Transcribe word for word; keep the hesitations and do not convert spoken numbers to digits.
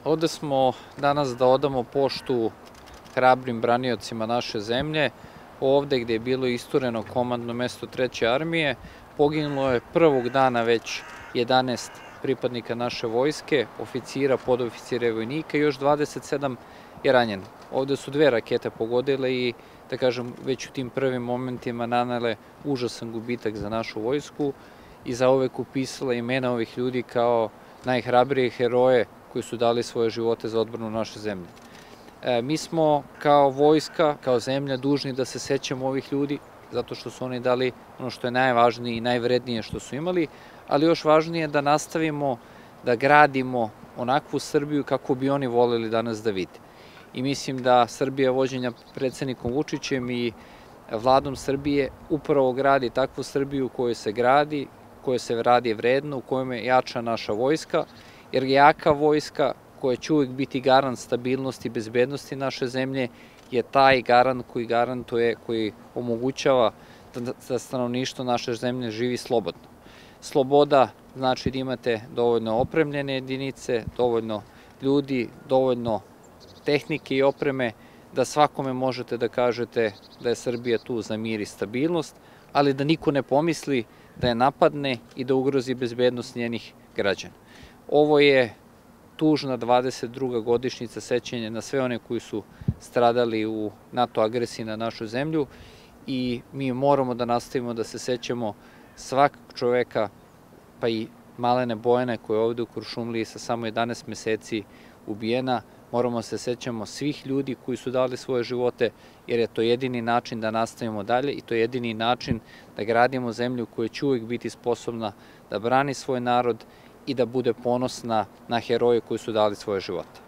Ovde smo danas da odamo poštu hrabrim braniocima naše zemlje. Ovde gde je bilo istureno komandno mesto treće armije, poginulo je prvog dana već jedanaest pripadnika naše vojske, oficira, podoficira i vojnika i još dvadeset sedam je ranjeno. Ovde su dve rakete pogodile i, da kažem, već u tim prvim momentima nanele užasan gubitak za našu vojsku i zauvek upisala imena ovih ljudi kao najhrabrije heroje koji su dali svoje živote za odbranu naše zemlje. E, mi smo kao vojska, kao zemlja dužni da se sećamo ovih ljudi, zato što su oni dali ono što je najvažnije i najvrednije što su imali, ali još važnije da nastavimo da gradimo onakvu Srbiju kako bi oni voleli danas da vide. I mislim da Srbija vođenja predsednikom Vučićem i Vladom Srbije upravo gradi takvu Srbiju u kojoj se gradi, u kojoj se radi vredno, u kojoj je jača naša vojska, jer jaka vojska koja će uvijek biti garant stabilnosti i bezbednosti naše zemlje je taj garant koji garantuje, koji omogućava da stanovništvo naše zemlje živi slobodno. Sloboda znači da imate dovoljno opremljene jedinice, dovoljno ljudi, dovoljno tehnike i opreme, da svakome možete da kažete da je Srbija tu za mir i stabilnost, ali da niko ne pomisli da je napadne i da ugrozi bezbednost njenih građana. Ovo je tužna dvadeset druga godišnjica sećanja na sve one koji su stradali u NATO agresiji na našu zemlju i mi moramo da nastavimo da se sećamo svakog čoveka, pa i malene Bojane koja je ovde u Kuršumliji sa samo jedanaest meseci ubijena. Moramo se sećamo svih ljudi koji su dali svoje živote, jer je to jedini način da nastavimo dalje i to je jedini način da gradimo zemlju koja će uvijek biti sposobna da brani svoj narod i da bude ponosna na heroje koji su dali svoje živote.